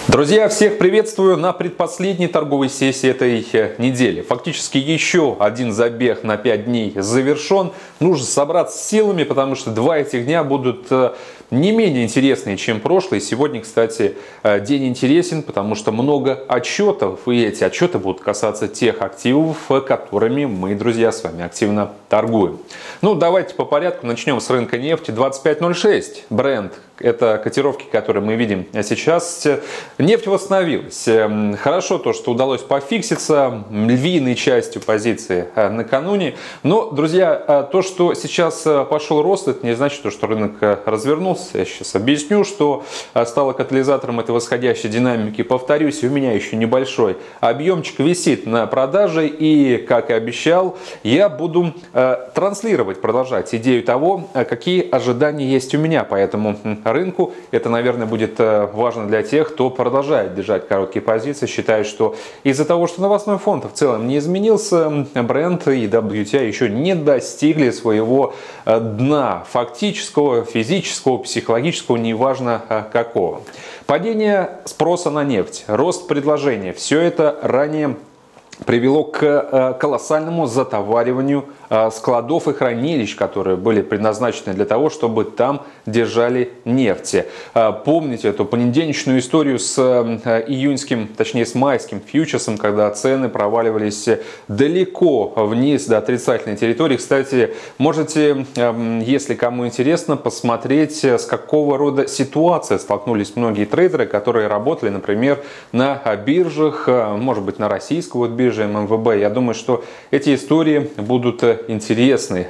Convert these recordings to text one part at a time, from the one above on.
Друзья, всех приветствую на предпоследней торговой сессии этой недели. Фактически еще один забег на 5 дней завершен. Нужно собраться с силами, потому что два этих дня будут не менее интересные, чем прошлые. Сегодня, кстати, день интересен, потому что много отчетов, и эти отчеты будут касаться тех активов, которыми мы, друзья, с вами активно торгуем. Ну, давайте по порядку. Начнем с рынка нефти. 25.06. Brent. Это котировки, которые мы видим сейчас. Нефть восстановилась. Хорошо то, что удалось пофикситься львиной частью позиции накануне. Но, друзья, то, что сейчас пошел рост, это не значит, что рынок развернулся. Я сейчас объясню, что стало катализатором этой восходящей динамики. Повторюсь, у меня еще небольшой объемчик висит на продаже. И, как и обещал, я буду транслировать, продолжать идею того, какие ожидания есть у меня по этому рынку. Это, наверное, будет важно для тех, кто продолжает держать короткие позиции, считая, что из-за того, что новостной фон в целом не изменился, Brent и WTI еще не достигли своего дна фактического, физического, психологического, неважно какого. Падение спроса на нефть, рост предложения, все это ранее привело к колоссальному затовариванию складов и хранилищ, которые были предназначены для того, чтобы там держали нефть. Помните эту понедельничную историю с июньским, точнее с майским фьючерсом, когда цены проваливались далеко вниз до отрицательной территории. Кстати, можете, если кому интересно, посмотреть, с какого рода ситуации столкнулись многие трейдеры, которые работали, например, на биржах, может быть, на российской бирже ММВБ. Я думаю, что эти истории будут интересны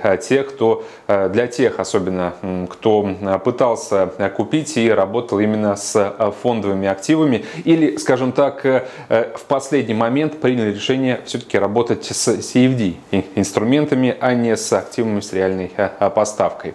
для тех, особенно кто пытался купить и работал именно с фондовыми активами или, скажем так, в последний момент приняли решение все-таки работать с CFD инструментами, а не с активами с реальной поставкой.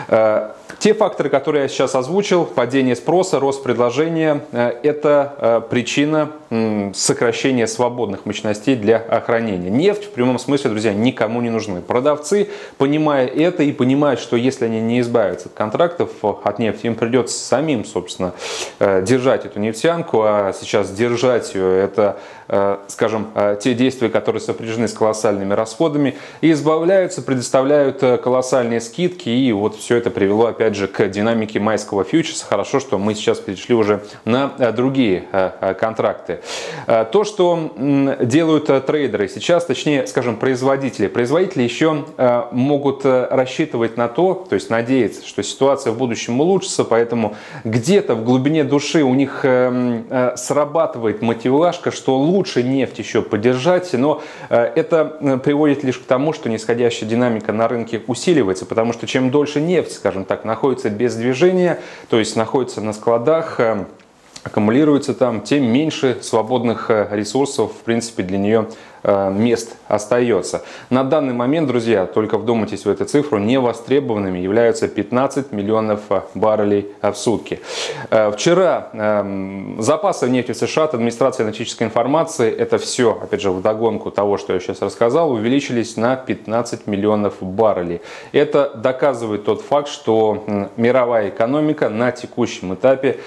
Те факторы, которые я сейчас озвучил, падение спроса, рост предложения, это причина сокращения свободных мощностей для хранения. Нефть в прямом смысле, друзья, никому не нужны. Продавцы, понимая это и понимают, что если они не избавятся от контрактов от нефти, им придется самим, собственно, держать эту нефтянку, а сейчас держать ее, это, скажем, те действия, которые сопряжены с колоссальными расходами, и избавляются, предоставляют колоссальные скидки, и вот все это привело, опять же, к динамике майского фьючерса. Хорошо, что мы сейчас перешли уже на другие контракты. То, что делают трейдеры сейчас, точнее, скажем, производители еще могут рассчитывать на то есть надеяться, что ситуация в будущем улучшится, поэтому где-то в глубине души у них срабатывает мотивашка, что лучше нефть еще поддержать, но это приводит лишь к тому, что нисходящая динамика на рынке усиливается, потому что чем дольше нефть, скажем так, находится без движения, то есть находится на складах, аккумулируется там, тем меньше свободных ресурсов, в принципе, для нее мест остается. На данный момент, друзья, только вдумайтесь в эту цифру, невостребованными являются 15 миллионов баррелей в сутки. Вчера запасы нефти в США от администрации аналитической информации, это все, опять же, вдогонку того, что я сейчас рассказал, увеличились на 15 миллионов баррелей. Это доказывает тот факт, что мировая экономика на текущем этапе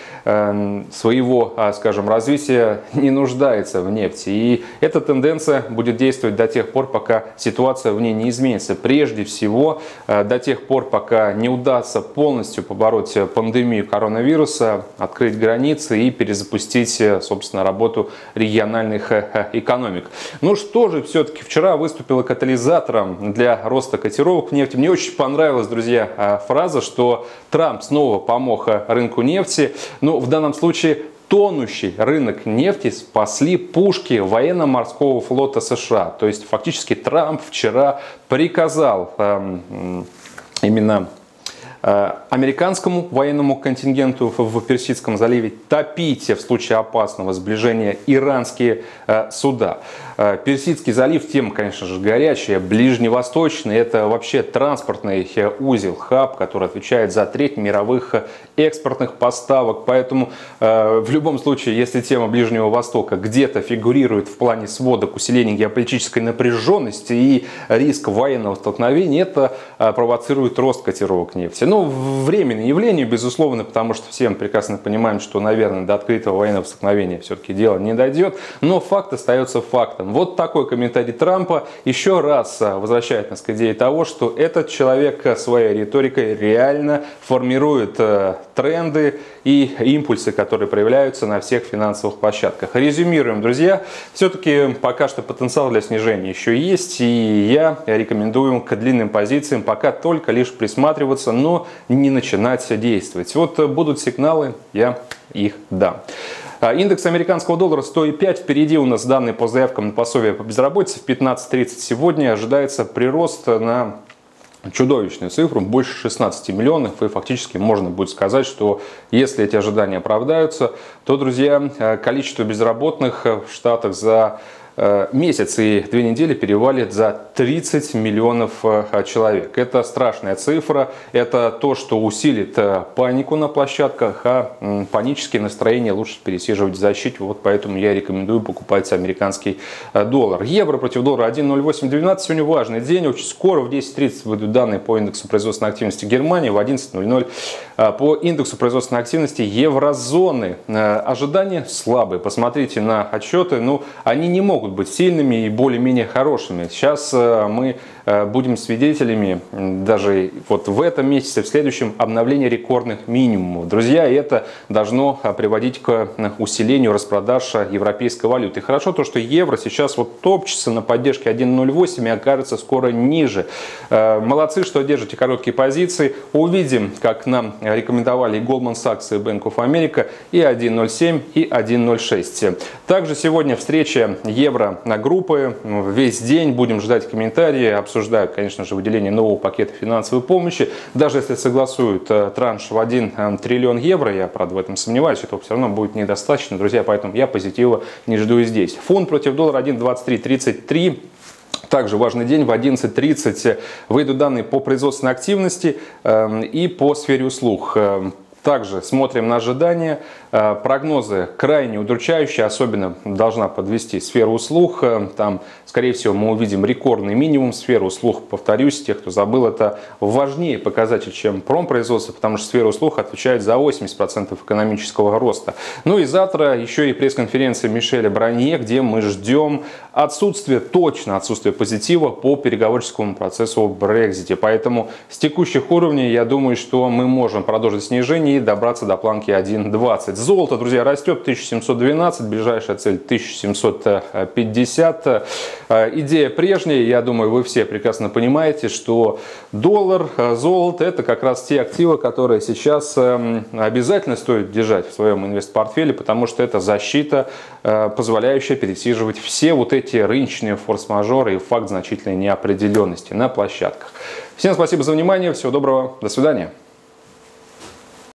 своего, скажем, развития не нуждается в нефти. И эта тенденция будет действовать до тех пор, пока ситуация в ней не изменится. Прежде всего, до тех пор, пока не удастся полностью побороть пандемию коронавируса, открыть границы и перезапустить, собственно, работу региональных экономик. Ну что же, все-таки вчера выступило катализатором для роста котировок нефти. Мне очень понравилась, друзья, фраза, что Трамп снова помог рынку нефти. Но в данном случае тонущий рынок нефти спасли пушки военно-морского флота США. То есть фактически Трамп вчера приказал именно американскому военному контингенту в Персидском заливе топить в случае опасного сближения иранские суда. Персидский залив, тема, конечно же, горячая. Ближневосточный — это вообще транспортный узел, хаб, который отвечает за треть мировых экспортных поставок. Поэтому в любом случае, если тема Ближнего Востока где-то фигурирует в плане сводок усиления геополитической напряженности и риск военного столкновения, это провоцирует рост котировок нефти. Ну, временное явление, безусловно, потому что все мы прекрасно понимаем, что, наверное, до открытого военного столкновения все-таки дело не дойдет, но факт остается фактом. Вот такой комментарий Трампа еще раз возвращает нас к идее того, что этот человек своей риторикой реально формирует тренды и импульсы, которые проявляются на всех финансовых площадках. Резюмируем, друзья, все-таки пока что потенциал для снижения еще есть, и я рекомендую к длинным позициям пока только лишь присматриваться, но не начинать действовать. Вот будут сигналы, я их дам. Индекс американского доллара 100,5. Впереди у нас данные по заявкам на пособие по безработице. В 15:30 сегодня ожидается прирост на чудовищную цифру, больше 16 миллионов. И фактически можно будет сказать, что если эти ожидания оправдаются, то, друзья, количество безработных в Штатах за месяц и 2 недели перевалит за 30 миллионов человек. Это страшная цифра, это то, что усилит панику на площадках, а панические настроения лучше пересиживать в защите. Вот поэтому я рекомендую покупать американский доллар. Евро против доллара 1.0812. Сегодня важный день, очень скоро в 10:30 выйдут данные по индексу производственной активности Германии, в 11:00 по индексу производственной активности еврозоны. Ожидания слабые. Посмотрите на отчеты, ну, они не могут быть сильными и более-менее хорошими. Сейчас мы будем свидетелями даже вот в этом месяце, в следующем, обновления рекордных минимумов. Друзья, это должно приводить к усилению распродаж европейской валюты. И хорошо то, что евро сейчас вот топчется на поддержке 1.08 и окажется скоро ниже. Молодцы, что держите короткие позиции. Увидим, как нам рекомендовали и Goldman Sachs, и Bank of America, и 1.07, и 1.06. Также сегодня встреча евро на группы. Весь день будем ждать комментарии. Обсуждают, конечно же, выделение нового пакета финансовой помощи. Даже если согласуют транш в 1 триллион евро, я, правда, в этом сомневаюсь, этого все равно будет недостаточно, друзья, поэтому я позитива не жду и здесь. Фунт против доллара 1.2333. Также важный день, в 11:30 выйдут данные по производственной активности и по сфере услуг. Также смотрим на ожидания. Прогнозы крайне удручающие, особенно должна подвести сфера услуг. Там, скорее всего, мы увидим рекордный минимум. Сфера услуг, повторюсь, тех, кто забыл, это важнее показатель, чем промпроизводство, потому что сфера услуг отвечает за 80% экономического роста. Ну и завтра еще и пресс-конференция Мишеля Барнье, где мы ждем точно отсутствие позитива по переговорческому процессу о Брексите. Поэтому с текущих уровней, я думаю, что мы можем продолжить снижение и добраться до планки 1.20. Золото, друзья, растет 1712, ближайшая цель 1750. Идея прежняя, я думаю, вы все прекрасно понимаете, что доллар, золото — это как раз те активы, которые сейчас обязательно стоит держать в своем инвестпортфеле, потому что это защита, позволяющая пересиживать все вот эти рыночные форс-мажоры и факт значительной неопределенности на площадках. Всем спасибо за внимание, всего доброго, до свидания.